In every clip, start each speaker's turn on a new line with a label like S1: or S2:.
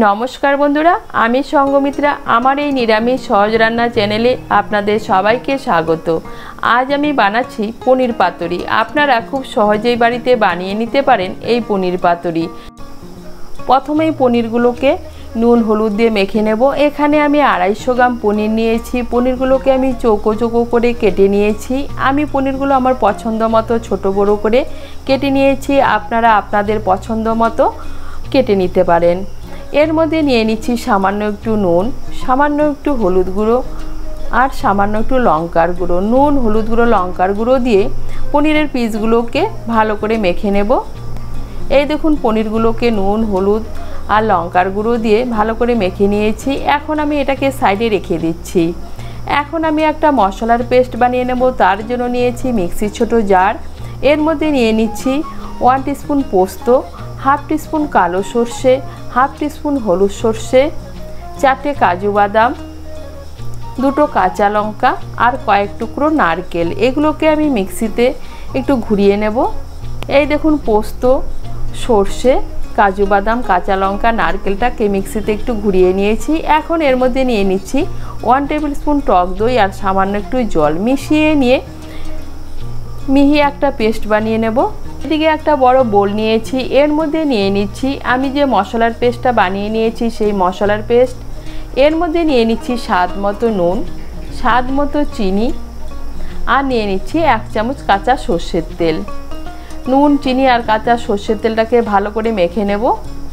S1: नमस्कार बंधुरा आमी संगमित्रा आमार এই निरामिष सहज रान्ना चैनेले आपनादेर सबाइके स्वागत। आज आमी बानाচ্ছি पनिर पातुरी। आपनारा खूब सहजेই बाड़ीते बानिয়ে নিতে পারেন এই पनिर पातुरी। प्रथमेই पनिरগুলোকে নুন হলুদ দিয়ে মেখে নেব। এখানে আমি 250 গ্রাম পনির নিয়েছি। পনিরগুলোকে আমি চৌকো চৌকো করে কেটে নিয়েছি। আমি পনিরগুলো আমার পছন্দ মতো ছোট বড় করে কেটে নিয়েছি। আপনারা আপনাদের পছন্দ মতো কেটে নিতে পারেন। এর মধ্যে নিয়ে নিচ্ছি সামান্য একটু নুন, সামান্য একটু হলুদ গুঁড়ো আর সামান্য একটু লঙ্কার গুঁড়ো। নুন হলুদ গুঁড়ো লঙ্কার গুঁড়ো দিয়ে পনিরের পিসগুলোকে ভালো করে মেখে নেব। এই দেখুন পনিরগুলোকে নুন হলুদ আর লঙ্কার গুঁড়ো দিয়ে ভালো করে মেখে নিয়েছি। এখন আমি এটাকে সাইডে রেখে দিচ্ছি। এখন আমি একটা মশলার পেস্ট বানিয়ে নেব। তার জন্য নিয়েছি মিক্সির ছোট জার। এর মধ্যে নিয়ে নিচ্ছি 1 টিস্পুন পোস্ত, হাফ টিস্পুন কালো সর্ষে, হাফ টিস্পুন হলুদ সর্ষে, 4টে কাজু বাদাম, 2টো কাঁচা লঙ্কা আর কয়েক টুকরো নারকেল। এগুলোকে আমি মিক্সিতে একটু ঘুরিয়ে নেব। এই দেখুন পোস্ত, সর্ষে, কাজু বাদাম, কাঁচা লঙ্কা, নারকেলটাকে মিক্সিতে একটু ঘুরিয়ে নিয়েছি। এখন এর মধ্যে নিয়ে নিচ্ছি 1 টেবিল স্পুন টক দই আর সামান্য একটু জল মিশিয়ে নিয়ে মিহি একটা পেস্ট বানিয়ে নেব। এদিকে একটা বড় বোল নিয়েছি। এর মধ্যে নিয়ে নিচ্ছি আমি যে মশলার পেস্টটা বানিয়ে নিয়েছি সেই মশলার পেস্ট। এর মধ্যে নিয়ে নিচ্ছি স্বাদ মতো নুন, স্বাদ মতো চিনি আর নিয়ে নিচ্ছি 1 চামচ কাঁচা সর্ষের তেল। নুন চিনি আর কাঁচা সর্ষের তেলটাকে ভালো করে মেখে নেব।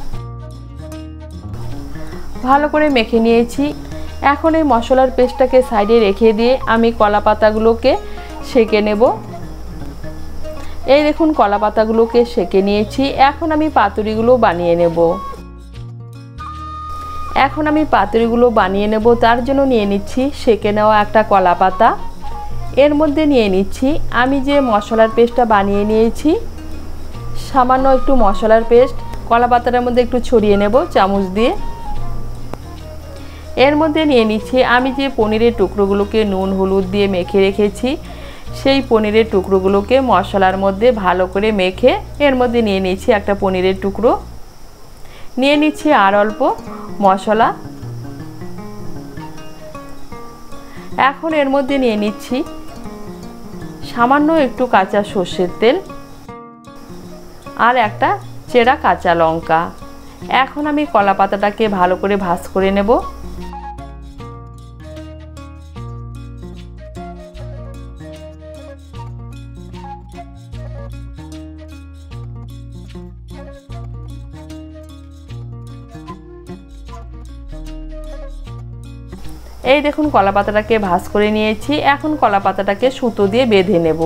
S1: ভালো করে মেখে নিয়েছি। এখন এই মশলার পেস্টটাকে সাইডে রেখে দিয়ে আমি কলা পাতাগুলোকে সেঁকে নেব। এই দেখুন কলা পাতাগুলোকে সেঁকে নিয়েছি। এখন আমি পাতুরিগুলো বানিয়ে নেব। তার জন্য নিয়ে নিচ্ছি সেঁকে নেওয়া একটা কলা পাতা। এর মধ্যে নিয়ে নিচ্ছি আমি যে মশলার পেস্টটা বানিয়ে নিয়েছি সামান্য একটু মশলার পেস্ট কলা পাতাটার মধ্যে একটু ছড়িয়ে নেব চামচ দিয়ে। এর মধ্যে নিয়ে নিচ্ছি আমি যে পনিরের টুকরোগুলোকে নুন হলুদ দিয়ে মেখে রেখেছি সেই পনিরের টুকরোগুলোকে মশলার মধ্যে ভালো করে মেখে এর মধ্যে নিয়ে নিচ্ছি একটা পনিরের টুকরো, নিয়ে নিচ্ছি আর অল্প মশলা। এখন এর মধ্যে নিয়ে নিচ্ছি সামান্য একটু কাঁচা সর্ষের তেল আর একটা চেরা কাঁচা লঙ্কা। এখন আমি কলা পাতাটাকে ভালো করে ভাঁজ করে নেব। এই দেখুন কলা পাতাটাকে ভাঁজ করে নিয়েছি। এখন কলা পাতাটাকে সুতো দিয়ে বেঁধে নেব।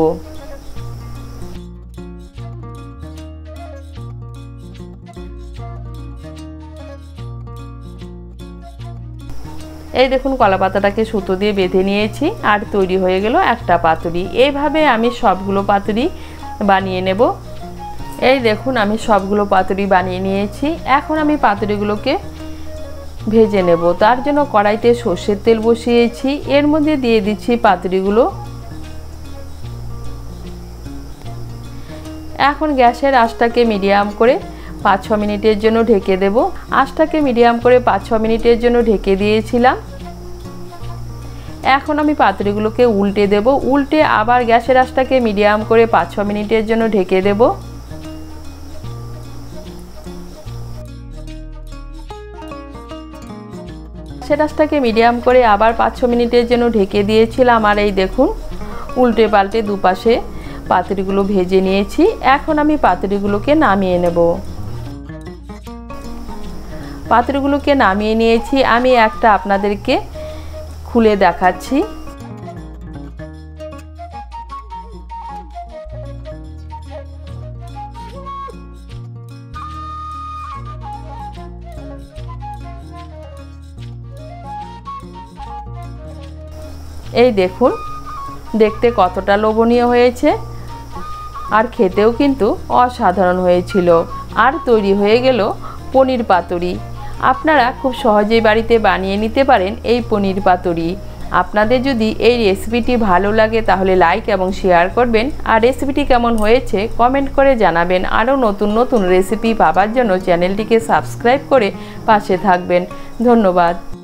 S1: এই দেখুন কলা পাতাটাকে সুতো দিয়ে বেঁধে নিয়েছি আর তৈরি হয়ে গেল একটা পাতুরি। এইভাবে আমি সবগুলো পাতুরি বানিয়ে নেব। এই দেখুন আমি সবগুলো পাতুরি বানিয়ে নিয়েছি। এখন আমি পাতুরিগুলোকে ভেজে নেব। তার জন্য কড়াইতে সর্ষের তেল বসিয়েছি। এর মধ্যে দিয়ে দিচ্ছি পাতুরিগুলো। এখন গ্যাসের আঁচটাকে মিডিয়াম করে 5-6 মিনিটের জন্য ঢেকে দেব। আঁচটাকে মিডিয়াম করে 5-6 মিনিটের জন্য ঢেকে দিয়েছিলাম। এখন আমি পাতুরিগুলোকে উল্টে দেব। উল্টে আবার গ্যাসের আঁচটাকে মিডিয়াম করে 5-6 মিনিটের জন্য ঢেকে দেব। গ্যাসটাকে মিডিয়াম করে আবার 5-6 মিনিটের জন্য ঢেকে দিয়েছিলাম। আর এই দেখুন উল্টে পাল্টে দুপাশে পাতুরিগুলো ভেজে নিয়েছি। এখন আমি পাতুরিগুলোকে নামিয়ে নেব। পাতুরিগুলোকে নামিয়ে নিয়েছি। আমি একটা আপনাদেরকে খুলে দেখাচ্ছি। এই দেখুন দেখতে কতটা লোভনীয় হয়েছে আর খেতেও কিন্তু অসাধারণ হয়েছিল। আর তৈরি হয়ে গেল পনির পাতুরি। আপনারা খুব সহজেই বাড়িতে বানিয়ে নিতে পারেন এই পনির পাতুরি। আপনাদের যদি এই রেসিপিটি ভালো লাগে তাহলে লাইক এবং শেয়ার করবেন, আর রেসিপিটি কেমন হয়েছে কমেন্ট করে জানাবেন। আরও নতুন নতুন রেসিপি পাওয়ার জন্য চ্যানেলটিকে সাবস্ক্রাইব করে পাশে থাকবেন। ধন্যবাদ।